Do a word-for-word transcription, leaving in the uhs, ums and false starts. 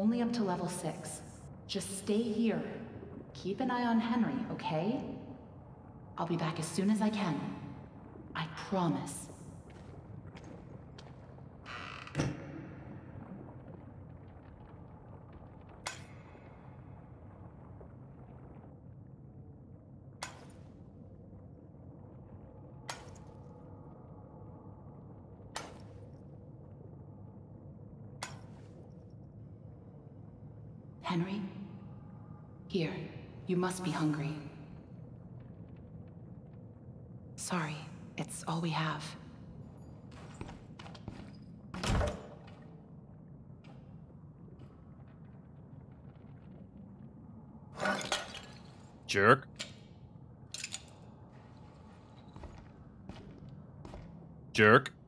only up to level six. Just stay here. Keep an eye on Henry, okay? I'll be back as soon as I can. I promise. Henry? Here, you must be hungry. Sorry, it's all we have. Jerk. Jerk.